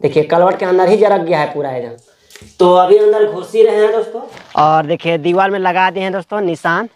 देखिए कलवट के अंदर ही जरक गया है पूरा एकदम। तो अभी अंदर घुस ही रहे हैं दोस्तों। और देखिए दीवार में लगा दिए हैं दोस्तों निशान।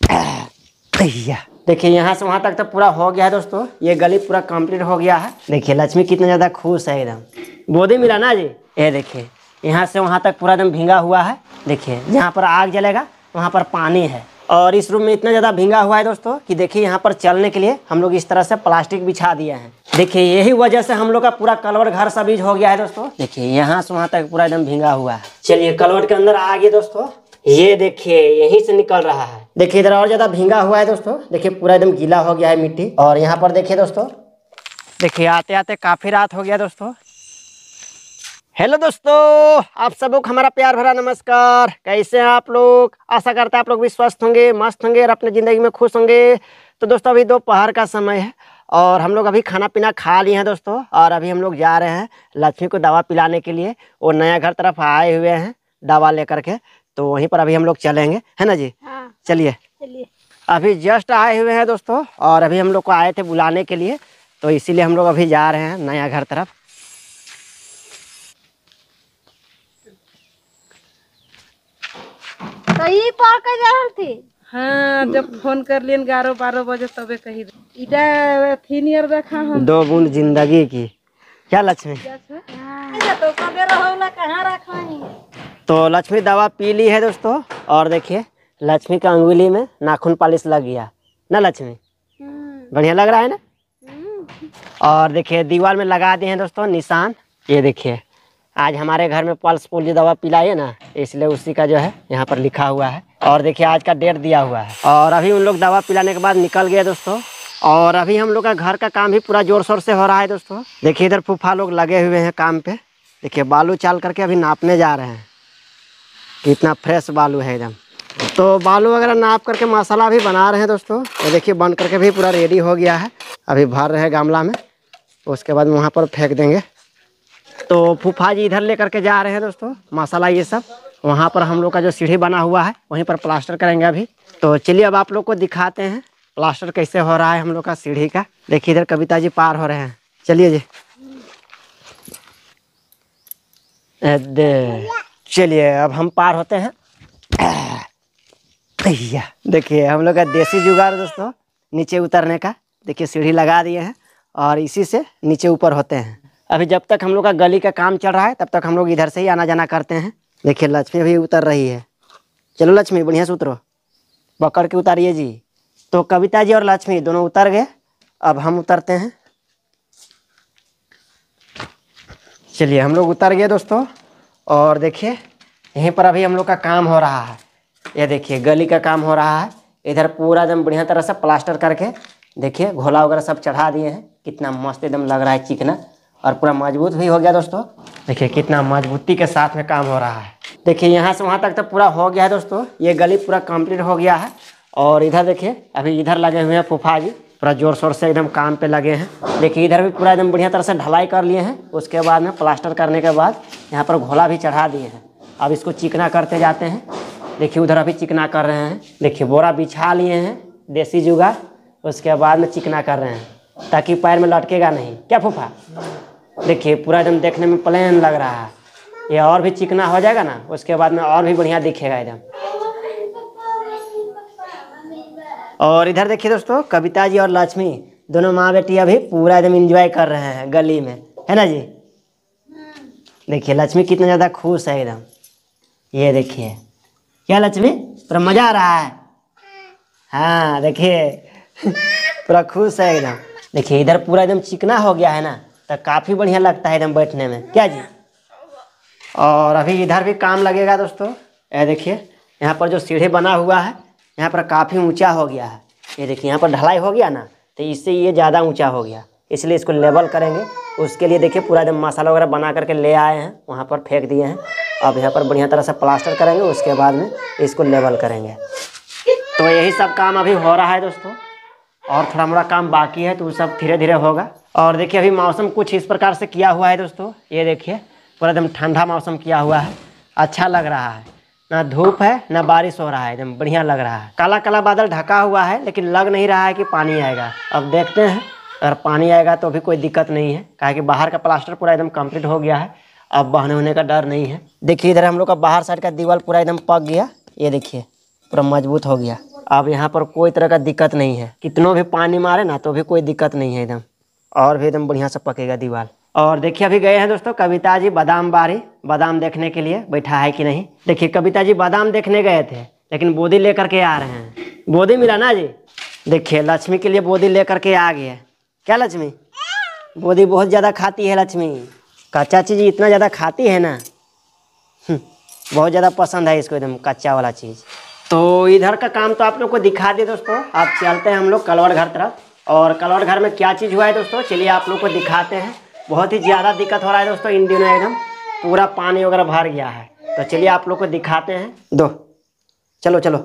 देखिए यहाँ से वहाँ तक तो पूरा हो गया है दोस्तों। ये गली पूरा कंप्लीट हो गया है। देखिए लक्ष्मी कितना ज़्यादा खुश है एकदम। गोदी मिला ना जी। ये देखिए यहाँ से वहाँ तक पूरा एकदम भींगा हुआ है। देखिए जहाँ पर आग जलेगा वहाँ पर पानी है। और इस रूम में इतना ज़्यादा भींगा हुआ है दोस्तों कि देखिए यहाँ पर चलने के लिए हम लोग इस तरह से प्लास्टिक बिछा दिए हैं। देखिए यही वजह से हम लोग का पूरा कलवट घर सबीज हो गया है दोस्तों। देखिए यहाँ से वहाँ तक पूरा एकदम भींगा हुआ है। चलिए कलवट के अंदर आ गए दोस्तों। ये देखिए यहीं से निकल रहा है। देखिए इधर और ज़्यादा भींगा हुआ है दोस्तों। देखिए पूरा एकदम गीला हो गया है मिट्टी। और यहाँ पर देखिए दोस्तों, देखिए आते आते काफ़ी रात हो गया दोस्तों। हेलो दोस्तों, आप सबको हमारा प्यार भरा नमस्कार। कैसे हैं आप लोग? आशा करता है आप लोग भी स्वस्थ होंगे, मस्त होंगे और अपने ज़िंदगी में खुश होंगे। तो दोस्तों अभी दोपहर का समय है और हम लोग अभी खाना पीना खा लिए हैं दोस्तों। और अभी हम लोग जा रहे हैं लक्ष्मी को दवा पिलाने के लिए। वो नया घर तरफ आए हुए हैं दवा लेकर के, तो वहीं पर अभी हम लोग चलेंगे, है ना जी? हाँ। चलिए अभी जस्ट आए हुए हैं दोस्तों और अभी हम लोग को आए थे बुलाने के लिए, तो इसीलिए हम लोग अभी जा रहे हैं नया घर तरफ। तो ये पार कर जा रही थी। हाँ, जब फोन कर लिए 11-12 बजे तबे कही इटा सीनियर देखा हम। दो बूंद जिंदगी की। क्या लक्ष्मी? तो सवेरा होला कहाँ रखाई। तो लक्ष्मी दवा पी ली है दोस्तों। और देखिए लक्ष्मी का अंगुली में नाखून पॉलिश लग गया ना लक्ष्मी? बढ़िया लग रहा है ना? और देखिए दीवार में लगा दिए हैं दोस्तों निशान। ये देखिए आज हमारे घर में पल्स पोलियो दवा पिलाई है ना, इसलिए उसी का जो है यहाँ पर लिखा हुआ है। और देखिए आज का डेट दिया हुआ है। और अभी उन लोग दवा पिलाने के बाद निकल गए दोस्तों। और अभी हम लोग का घर का काम भी पूरा जोर शोर से हो रहा है दोस्तों। देखिए इधर फूफा लोग लगे हुए हैं काम पे। देखिए बालू चाल करके अभी नापने जा रहे हैं। कितना फ्रेश बालू है एकदम। तो बालू वगैरह नाप करके मसाला भी बना रहे हैं दोस्तों। तो देखिए बन करके भी पूरा रेडी हो गया है। अभी भर रहे हैं गमला में, उसके बाद वहाँ पर फेंक देंगे। तो फूफा जी इधर ले करके जा रहे हैं दोस्तों मसाला ये सब। वहाँ पर हम लोग का जो सीढ़ी बना हुआ है वहीं पर प्लास्टर करेंगे अभी। तो चलिए अब आप लोग को दिखाते हैं प्लास्टर कैसे हो रहा है हम लोग का सीढ़ी का। देखिए इधर कविता जी पार हो रहे हैं। चलिए जी। चलिए अब हम पार होते हैं। देखिए हम लोग का देसी जुगाड़ दोस्तों नीचे उतरने का। देखिए सीढ़ी लगा दिए हैं और इसी से नीचे ऊपर होते हैं। अभी जब तक हम लोग का गली का काम चल रहा है तब तक हम लोग इधर से ही आना जाना करते हैं। देखिए लक्ष्मी भी उतर रही है। चलो लक्ष्मी बढ़िया से उतरो, पकड़ के उतारिए जी। तो कविता जी और लक्ष्मी दोनों उतर गए, अब हम उतरते हैं। चलिए हम लोग उतर गए दोस्तों। और देखिए यहीं पर अभी हम लोग का काम हो रहा है। ये देखिए गली का काम हो रहा है। इधर पूरा एकदम बढ़िया तरह से प्लास्टर करके देखिए घोला वगैरह सब चढ़ा दिए हैं। कितना मस्त एकदम लग रहा है चिकना, और पूरा मजबूत भी हो गया दोस्तों। देखिए कितना मजबूती के साथ में काम हो रहा है। देखिए यहाँ से वहाँ तक तो पूरा हो गया है दोस्तों। ये गली पूरा कंप्लीट हो गया है। और इधर देखिए अभी इधर लगे हुए हैं फूफा जी, पूरा जोर शोर से एकदम काम पे लगे हैं। देखिए इधर भी पूरा एकदम बढ़िया तरह से ढलाई कर लिए हैं। उसके बाद में प्लास्टर करने के बाद यहाँ पर घोला भी चढ़ा दिए हैं। अब इसको चिकना करते जाते हैं। देखिए उधर अभी चिकना कर रहे हैं। देखिए बोरा बिछा लिए हैं देसी जुगाड़, उसके बाद में चिकना कर रहे हैं ताकि पैर में लटकेगा नहीं। क्या फूफा? देखिए पूरा एकदम देखने में प्लेन लग रहा है। ये और भी चिकना हो जाएगा ना, उसके बाद में और भी बढ़िया दिखेगा एकदम। और इधर देखिए दोस्तों कविता जी और लक्ष्मी दोनों माँ बेटी अभी पूरा एकदम एंजॉय कर रहे हैं गली में, है ना जी? देखिए लक्ष्मी कितना ज़्यादा खुश है एकदम। ये देखिए क्या लक्ष्मी पूरा मज़ा आ रहा है? हाँ देखिए पूरा खुश है एकदम। देखिए इधर पूरा एकदम चिकना हो गया है ना, तो काफ़ी बढ़िया लगता है एकदम बैठने में। क्या जी? और अभी इधर भी काम लगेगा दोस्तों। ये देखिए यहाँ पर जो सीढ़ी बना हुआ है यहाँ पर काफ़ी ऊंचा हो गया है। ये देखिए यहाँ पर ढलाई हो गया ना, तो इससे ये ज़्यादा ऊंचा हो गया, इसलिए इसको लेवल करेंगे। उसके लिए देखिए पूरा एकदम मसाला वगैरह बना करके ले आए हैं, वहाँ पर फेंक दिए हैं। अब यहाँ पर बढ़िया तरह से प्लास्टर करेंगे, उसके बाद में इसको लेवल करेंगे। तो यही सब काम अभी हो रहा है दोस्तों, और थोड़ा मोड़ा काम बाकी है, तो वो सब धीरे धीरे होगा। और देखिए अभी मौसम कुछ इस प्रकार से किया हुआ है दोस्तों। ये देखिए पूरा एकदम ठंडा मौसम किया हुआ है, अच्छा लग रहा है। ना धूप है ना बारिश हो रहा है, एकदम बढ़िया लग रहा है। काला काला बादल ढका हुआ है लेकिन लग नहीं रहा है कि पानी आएगा। अब देखते हैं अगर पानी आएगा तो भी कोई दिक्कत नहीं है, काहे कि बाहर का प्लास्टर पूरा एकदम कंप्लीट हो गया है, अब बहने होने का डर नहीं है। देखिए इधर हम लोग का बाहर साइड का दीवार पूरा एकदम पक गया, ये देखिए पूरा मजबूत हो गया। अब यहाँ पर कोई तरह का दिक्कत नहीं है, कितनों भी पानी मारे ना तो भी कोई दिक्कत नहीं है एकदम, और भी एकदम बढ़िया से पकेगा दीवार। और देखिए अभी गए हैं दोस्तों कविता जी बादाम बारी, बादाम देखने के लिए, बैठा है कि नहीं। देखिए कविता जी बादाम देखने गए थे लेकिन बोदी लेकर के आ रहे हैं। बोदी मिला ना जी। देखिए लक्ष्मी के लिए बोदी लेकर के आ गए। क्या लक्ष्मी? बोदी बहुत ज़्यादा खाती है लक्ष्मी, कच्चा चीज़ इतना ज़्यादा खाती है ना, बहुत ज़्यादा पसंद है इसको एकदम कच्चा वाला चीज़। तो इधर का काम तो आप लोग को दिखा दिए दोस्तों। आप चलते हैं हम लोग कलवड़ घर तरफ, और कलवड़ घर में क्या चीज़ हुआ है दोस्तों चलिए आप लोग को दिखाते हैं। बहुत ही ज़्यादा दिक्कत हो रहा है दोस्तों इन दिनों, एकदम पूरा पानी वगैरह भर गया है। तो चलिए आप लोग को दिखाते हैं। दो चलो चलो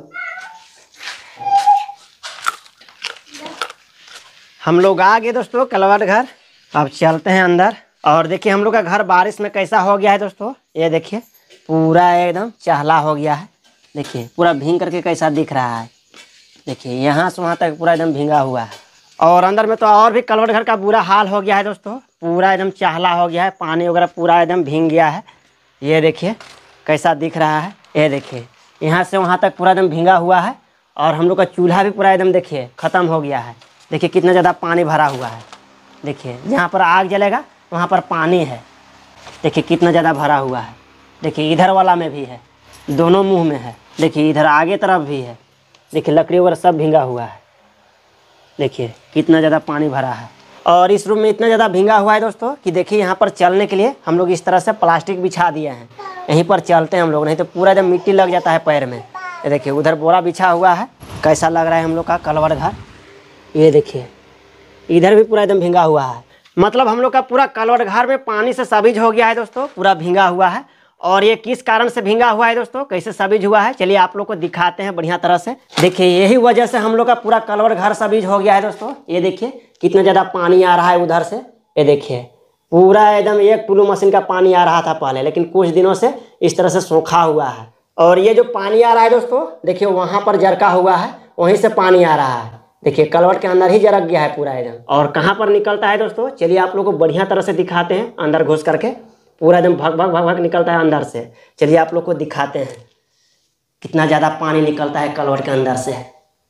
हम लोग आ गए दोस्तों कलवड़ घर, अब चलते हैं अंदर। और देखिए हम लोग का घर बारिश में कैसा हो गया है दोस्तों, ये देखिए पूरा एकदम चहला हो गया है। देखिए पूरा भींग करके कैसा दिख रहा है, देखिए यहाँ से वहाँ तक पूरा एकदम भींगा हुआ है। और अंदर में तो और भी कलवड़ घर का बुरा हाल हो गया है दोस्तों, पूरा एकदम चहला हो गया है, पानी वगैरह पूरा एकदम भींग गया है। ये देखिए कैसा दिख रहा है, ये देखिए यहाँ से वहाँ तक पूरा एकदम भींगा हुआ है। और हम लोग का चूल्हा भी पूरा एकदम देखिए ख़त्म हो गया है। देखिए कितना ज़्यादा पानी भरा हुआ है, देखिए जहाँ पर आग जलेगा वहाँ पर पानी है, देखिए कितना ज़्यादा भरा हुआ है। देखिए इधर वाला में भी है, दोनों मुंह में है, देखिए इधर आगे तरफ भी है, देखिए लकड़ी वगैरह सब भींगा हुआ है। देखिए कितना ज़्यादा पानी भरा है। और इस रूम में इतना ज़्यादा भींगा हुआ है दोस्तों कि देखिए यहाँ पर चलने के लिए हम लोग इस तरह से प्लास्टिक बिछा दिए हैं, यहीं पर चलते हैं हम लोग, नहीं तो पूरा एकदम मिट्टी लग जाता है पैर में। ये देखिए उधर बोरा बिछा हुआ है, कैसा लग रहा है हम लोग का कलवड़ घर। ये देखिए इधर भी पूरा एकदम भींगा हुआ है, मतलब हम लोग का पूरा कलवड़ घर में पानी से सब्ज हो गया है दोस्तों, पूरा भींगा हुआ है। और ये किस कारण से भींगा हुआ है दोस्तों, कैसे सब्ज हुआ है चलिए आप लोग को दिखाते हैं बढ़िया तरह से। देखिए यही वजह से हम लोग का पूरा कलवड़ घर सब्ज हो गया है दोस्तों। ये देखिए कितना ज़्यादा पानी आ रहा है उधर से, ये देखिए पूरा एकदम एक टुल्लू मशीन का पानी आ रहा था पहले, लेकिन कुछ दिनों से इस तरह से सूखा हुआ है। और ये जो पानी आ रहा है दोस्तों देखिए वहाँ पर जरका हुआ है, वहीं से पानी आ रहा है, देखिए कलवड़ के अंदर ही जरक गया है पूरा एकदम। और कहाँ पर निकलता है दोस्तों चलिए आप लोग को बढ़िया तरह से दिखाते हैं। अंदर घुस करके पूरा एकदम भग भग भग भग निकलता है अंदर से, चलिए आप लोग को दिखाते हैं कितना ज़्यादा पानी निकलता है कलवड़ के अंदर से।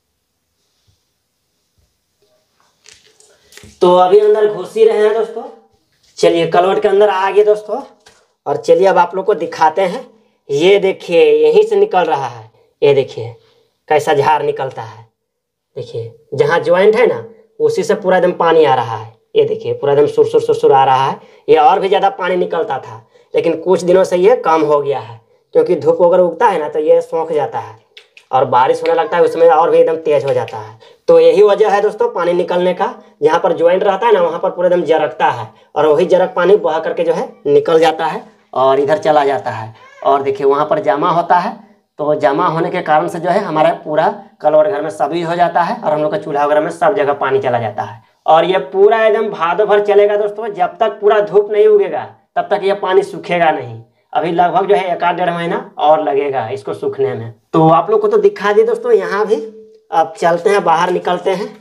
तो अभी अंदर घुस ही रहे हैं दोस्तों, चलिए कलवड़ के अंदर आ गए दोस्तों। और चलिए अब आप लोग को दिखाते हैं। ये देखिए यहीं से निकल रहा है, ये देखिए कैसा झार निकलता है, देखिए जहाँ ज्वाइंट है ना उसी से पूरा एकदम पानी आ रहा है। ये देखिए पूरा एकदम सुरसुर सुरसुर आ रहा है। ये और भी ज़्यादा पानी निकलता था लेकिन कुछ दिनों से ये कम हो गया है, क्योंकि धूप वगैरह उगता है ना तो ये सूख जाता है, और बारिश होने लगता है उसमें और भी एकदम तेज हो जाता है। तो यही वजह है दोस्तों पानी निकलने का, जहाँ पर ज्वाइंट रहता है ना वहाँ पर पूरा एकदम जरकता है, और वही जरक पानी बह करके जो है निकल जाता है और इधर चला जाता है। और देखिए वहाँ पर जमा होता है, तो जमा होने के कारण से जो है हमारा पूरा कलवड़ घर में सब्ज हो जाता है, और हम लोग का चूल्हा वगैरह में सब जगह पानी चला जाता है। और ये पूरा एकदम भादों भर चलेगा दोस्तों, जब तक पूरा धूप नहीं उगेगा तब तक ये पानी सूखेगा नहीं। अभी लगभग जो है 1-1.5 महीना और लगेगा इसको सूखने में। तो आप लोग को तो दिखा दी दोस्तों यहाँ भी। अब चलते हैं बाहर, निकलते हैं।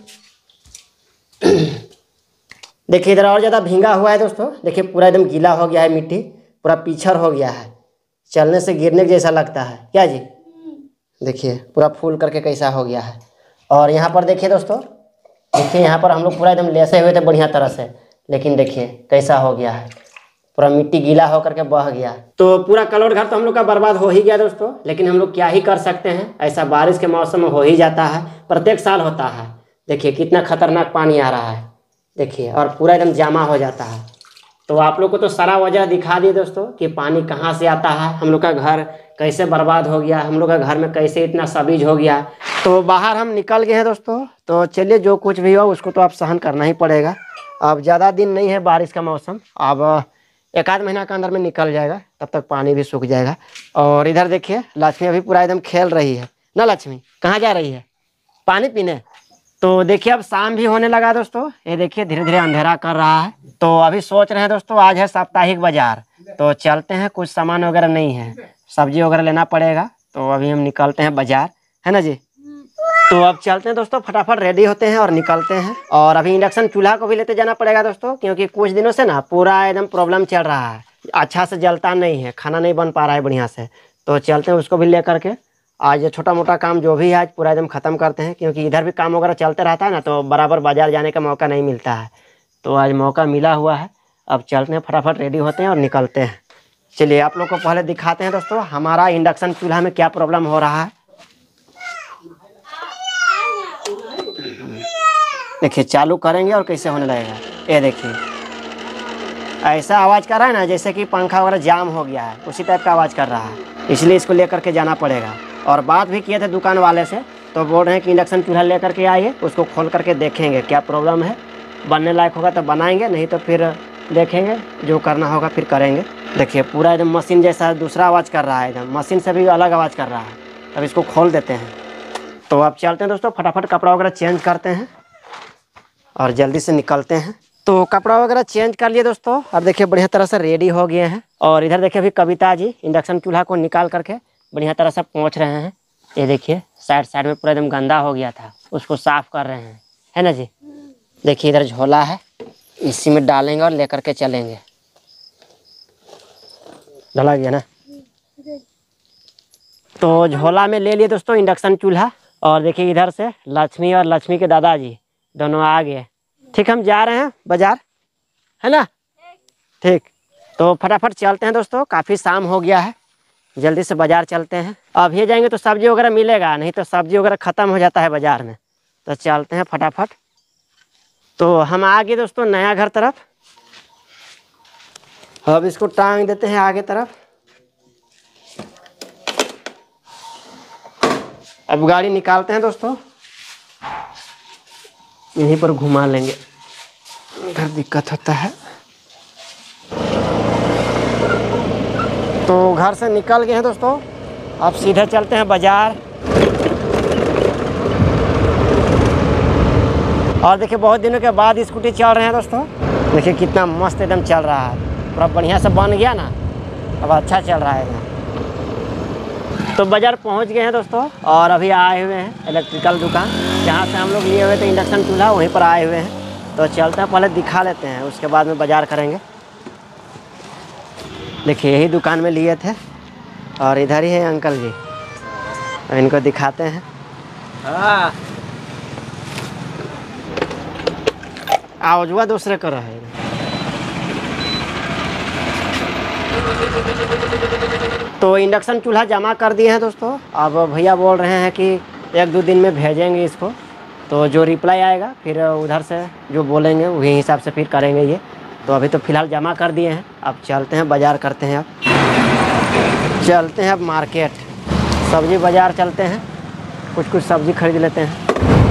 देखिए इधर और ज़्यादा भींगा हुआ है दोस्तों, देखिए पूरा एकदम गीला हो गया है, मिट्टी पूरा पीछर हो गया है, चलने से गिरने जैसा लगता है। क्या जी? देखिए पूरा फूल करके कैसा हो गया है। और यहाँ पर देखिए दोस्तों, देखिए यहाँ पर हम लोग पूरा एकदम लेसे हुए थे बढ़िया तरह से, लेकिन देखिए कैसा हो गया है, पूरा मिट्टी गीला होकर के बह गया। तो पूरा कलवड़ घर तो हम लोग का बर्बाद हो ही गया दोस्तों, लेकिन हम लोग क्या ही कर सकते हैं, ऐसा बारिश के मौसम में हो ही जाता है, प्रत्येक साल होता है। देखिए कितना खतरनाक पानी आ रहा है, देखिए और पूरा एकदम जमा हो जाता है। तो आप लोग को तो सारा वजह दिखा दी दोस्तों कि पानी कहाँ से आता है, हम लोग का घर कैसे बर्बाद हो गया, हम लोग का घर में कैसे इतना सब्ज हो गया। तो बाहर हम निकल गए हैं दोस्तों। तो चलिए जो कुछ भी हो उसको तो आप सहन करना ही पड़ेगा। अब ज़्यादा दिन नहीं है बारिश का मौसम, अब 1-8 महीना के अंदर में निकल जाएगा, तब तक पानी भी सूख जाएगा। और इधर देखिए लक्ष्मी अभी पूरा एकदम खेल रही है ना। लक्ष्मी कहाँ जा रही है? पानी पीने। तो देखिए अब शाम भी होने लगा दोस्तों, ये देखिए धीरे धीरे अंधेरा कर रहा है। तो अभी सोच रहे हैं दोस्तों आज है साप्ताहिक बाजार, तो चलते हैं, कुछ सामान वगैरह नहीं है, सब्जी वगैरह लेना पड़ेगा। तो अभी हम निकलते हैं बाजार, है ना जी? तो अब चलते हैं दोस्तों, फटाफट रेडी होते हैं और निकलते हैं। और अभी इंडक्शन चूल्हा को भी लेते जाना पड़ेगा दोस्तों, क्योंकि कुछ दिनों से ना पूरा एकदम प्रॉब्लम चल रहा है, अच्छा से जलता नहीं है, खाना नहीं बन पा रहा है बढ़िया से। तो चलते हैं उसको भी ले करके, आज ये छोटा मोटा काम जो भी है आज पूरा एकदम ख़त्म करते हैं, क्योंकि इधर भी काम वगैरह चलते रहता है ना, तो बराबर बाजार जाने का मौका नहीं मिलता है। तो आज मौका मिला हुआ है, अब चलते हैं, फटाफट रेडी होते हैं और निकलते हैं। चलिए आप लोग को पहले दिखाते हैं दोस्तों हमारा इंडक्शन चूल्हा में क्या प्रॉब्लम हो रहा है। देखिए चालू करेंगे और कैसे होने लगेगा, ये देखिए ऐसा आवाज़ कर रहा है ना जैसे कि पंखा वगैरह जाम हो गया है, उसी टाइप का आवाज़ कर रहा है, इसलिए इसको लेकर के जाना पड़ेगा। और बात भी किए थे दुकान वाले से, तो बोल रहे हैं कि इंडक्शन चूल्हा लेकर के आइए, उसको खोल करके देखेंगे क्या प्रॉब्लम है, बनने लायक होगा तो बनाएंगे, नहीं तो फिर देखेंगे जो करना होगा फिर करेंगे। देखिए पूरा एकदम मशीन जैसा दूसरा आवाज़ कर रहा है, एकदम मशीन से भी अलग आवाज़ कर रहा है। अब इसको खोल देते हैं। तो अब चलते हैं दोस्तों, फटाफट कपड़ा वगैरह चेंज करते हैं और जल्दी से निकलते हैं। तो कपड़ा वगैरह चेंज कर लिए दोस्तों, अब देखिए बढ़िया तरह से रेडी हो गए हैं। और इधर देखिए अभी कविता जी इंडक्शन चूल्हा को निकाल करके बढ़िया तरह से पहुँच रहे हैं। ये देखिए साइड साइड में पूरा एकदम गंदा हो गया था, उसको साफ कर रहे हैं, है ना जी। देखिए इधर झोला है, इसी में डालेंगे और लेकर के चलेंगे। झोला गया ना, तो झोला में ले लिए दोस्तों इंडक्शन चूल्हा। और देखिए इधर से लक्ष्मी और लक्ष्मी के दादाजी दोनों आ गए। ठीक, हम जा रहे हैं बाजार, है ना। ठीक, तो फटाफट चलते हैं दोस्तों, काफ़ी शाम हो गया है, जल्दी से बाजार चलते हैं। अभी जाएंगे तो सब्जी वगैरह मिलेगा, नहीं तो सब्जी वगैरह ख़त्म हो जाता है बाजार में। तो चलते हैं फटाफट। तो हम आ गए दोस्तों नया घर तरफ, अब इसको टांग देते हैं आगे तरफ। अब गाड़ी निकालते हैं दोस्तों, यहीं पर घुमा लेंगे, उधर दिक्कत होता है। तो घर से निकल गए हैं दोस्तों, अब सीधे चलते हैं बाजार। और देखिए बहुत दिनों के बाद स्कूटी चल रहे हैं दोस्तों, देखिए कितना मस्त एकदम चल रहा है, पूरा बढ़िया से बन गया ना, अब अच्छा चल रहा है एकदम। तो बाजार पहुंच गए हैं दोस्तों, और अभी आए हुए हैं इलेक्ट्रिकल दुकान, जहां से हम लोग लिए हुए थे इंडक्शन चूल्हा, वहीं पर आए हुए हैं। तो चलते हैं, पहले दिखा लेते हैं, उसके बाद में बाजार करेंगे। देखिए यही दुकान में लिए थे, और इधर ही है अंकल जी, इनको दिखाते हैं। हाँ आवाज़ दूसरे को रहे। तो इंडक्शन चूल्हा जमा कर दिए हैं दोस्तों, अब भैया बोल रहे हैं कि 1-2 दिन में भेजेंगे इसको, तो जो रिप्लाई आएगा फिर उधर से जो बोलेंगे वही हिसाब से फिर करेंगे ये। तो अभी तो फ़िलहाल जमा कर दिए हैं, अब चलते हैं बाज़ार करते हैं। अब चलते हैं अब मार्केट, सब्ज़ी बाज़ार चलते हैं, कुछ सब्ज़ी खरीद लेते हैं।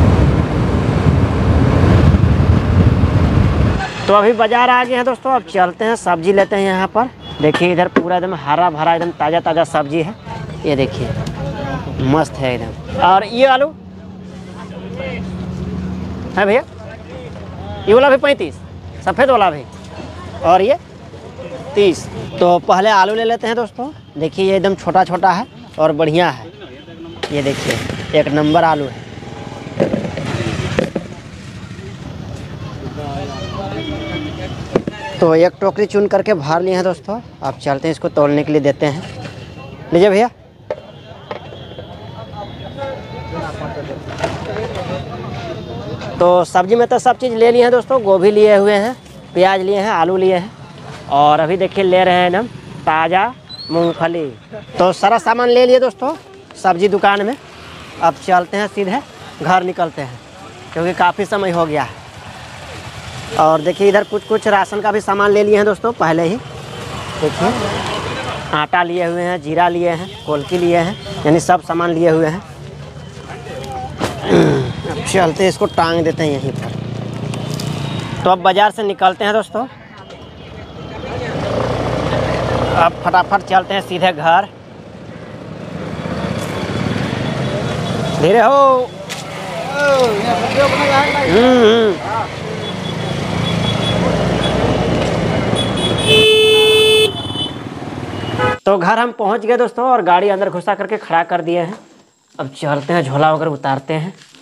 तो अभी बाज़ार आ गए हैं दोस्तों, अब चलते हैं सब्ज़ी लेते हैं यहाँ पर। देखिए इधर पूरा एकदम हरा भरा एकदम ताज़ा सब्ज़ी है, ये देखिए मस्त है एकदम। और ये आलू है भैया, ये वाला भी 35, सफ़ेद वाला भी, और ये 30। तो पहले आलू ले लेते हैं दोस्तों, देखिए ये एकदम छोटा छोटा है और बढ़िया है, ये देखिए 1 नंबर आलू है। तो 1 टोकरी चुन करके भर लिए हैं दोस्तों, अब चलते हैं इसको तोलने के लिए देते हैं। लीजिए भैया। तो सब्जी में तो सब चीज़ ले लिए हैं दोस्तों, गोभी लिए हुए हैं, प्याज लिए हैं, आलू लिए हैं, और अभी देखिए ले रहे हैं एकदम ताज़ा मूंगफली। तो सारा सामान ले लिए दोस्तों सब्जी दुकान में। अब चलते हैं सीधे घर निकलते हैं, क्योंकि काफ़ी समय हो गया है। और देखिए इधर कुछ राशन का भी सामान ले लिए हैं दोस्तों पहले ही। देखिए आटा लिए हुए हैं, जीरा लिए हैं, कोलकी लिए हैं, यानी सब सामान लिए हुए हैं। अब चलते हैं, इसको टांग देते हैं यहीं पर। तो अब बाज़ार से निकलते हैं दोस्तों, अब फटाफट चलते हैं सीधे घर। धीरे हो। तो घर हम पहुंच गए दोस्तों, और गाड़ी अंदर घुसा करके खड़ा कर दिए हैं। अब चलते हैं, झोला वगैरह उतारते हैं।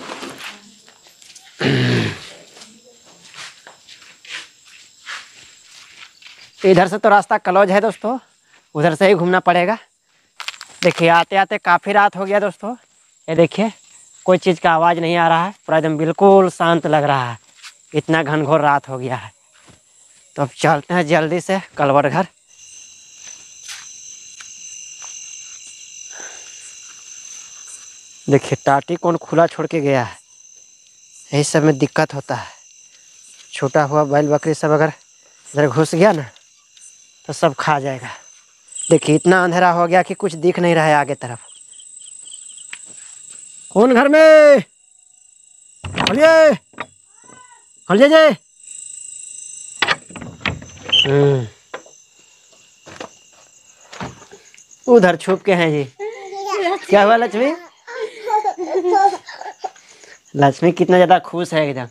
इधर से तो रास्ता क्लोज है दोस्तों, उधर से ही घूमना पड़ेगा। देखिए आते आते काफ़ी रात हो गया दोस्तों। ये देखिए कोई चीज़ का आवाज़ नहीं आ रहा है, पूरा एकदम बिल्कुल शांत लग रहा है, इतना घनघोर रात हो गया है। तो अब चलते हैं जल्दी से कलवर घर। देखिए टाटी कौन खुला छोड़ के गया है, यही सब में दिक्कत होता है। छोटा हुआ बैल बकरी सब अगर इधर घुस गया ना तो सब खा जाएगा। देखिए इतना अंधेरा हो गया कि कुछ दिख नहीं रहा है आगे तरफ। कौन घर में? खोलिए खोलिए जी। उधर छुप के हैं जी। क्या हुआ लक्ष्मी? लक्ष्मी कितना ज्यादा खुश है एकदम।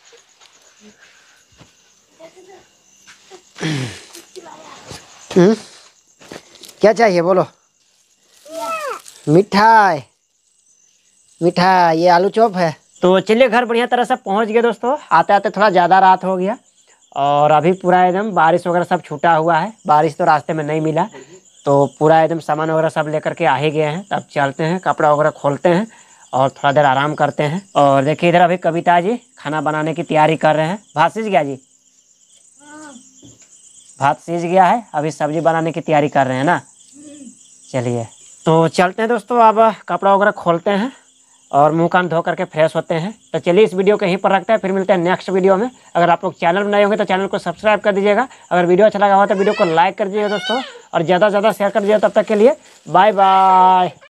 क्या चाहिए बोलो? मिठाई? मिठाई ये आलू चॉप है। तो चलिए घर बढ़िया तरह से पहुंच गए दोस्तों। आते आते थोड़ा ज़्यादा रात हो गया और अभी पूरा एकदम बारिश वगैरह सब छूटा हुआ है। बारिश तो रास्ते में नहीं मिला, तो पूरा एकदम सामान वगैरह सब लेकर के आ ही गए हैं। तब चलते हैं, कपड़ा वगैरह खोलते हैं और थोड़ा देर आराम करते हैं। और देखिए इधर अभी कविता जी खाना बनाने की तैयारी कर रहे हैं। भात सीज गया जी? भात सीज गया है, अभी सब्जी बनाने की तैयारी कर रहे हैं ना। चलिए तो चलते हैं दोस्तों, अब कपड़ा वगैरह खोलते हैं और मुंह कान धो करके फ्रेश होते हैं। तो चलिए इस वीडियो को यहीं पर रखते हैं, फिर मिलते हैं नेक्स्ट वीडियो में। अगर आप लोग चैनल बनाए होंगे तो चैनल को सब्सक्राइब कर दीजिएगा। अगर वीडियो अच्छा लगा हो तो वीडियो को लाइक कर दीजिएगा दोस्तों, और ज़्यादा से ज़्यादा शेयर कर दीजिएगा। तब तक के लिए बाय बाय।